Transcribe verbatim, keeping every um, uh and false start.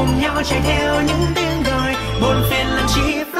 cùng nhau chạy theo những tiếng gọi. Buồn phiền làm chi